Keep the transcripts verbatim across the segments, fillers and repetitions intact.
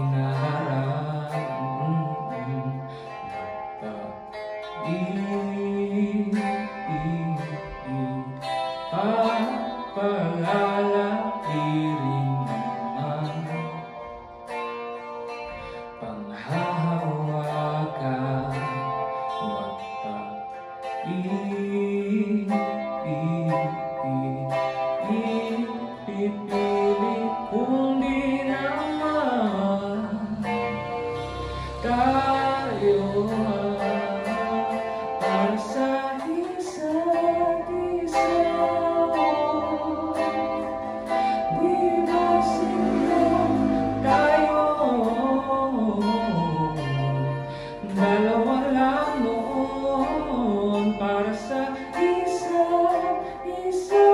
hinaharap. Papalalaki rin naman, panghahawakan, ipipilit kung di naman tayo para sa isa't isa. Di ba silang tayo, dalawa lang noon para sa isa't isa.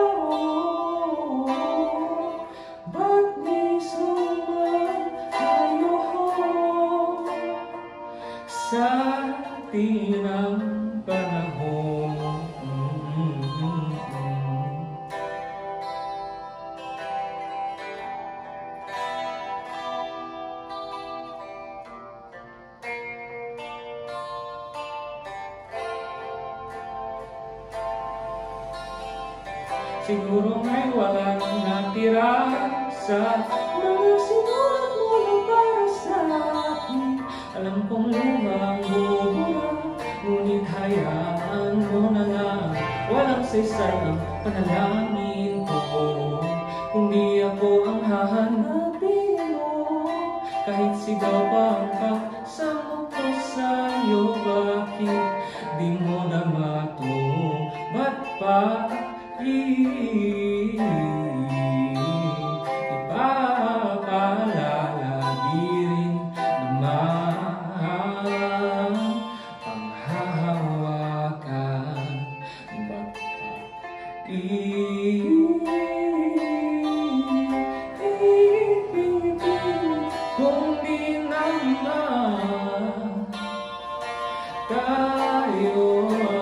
Ba't minsan tayo sa atin ang panahon? Siguro ngay wala nang natira sa mga sinulat mo na para sa akin. Alam kong lumang bubura, ngunit hayaan mo na lang. Walang saysay ang panalangin ko, kung di ako ang hahanapin mo. Kahit sigaw pa ang pagsamo ko sa'yo, bakit di mo na mato? Ba't pa ipapalalagi rin naman, panghahawakan, ipipilit kung di naman tayo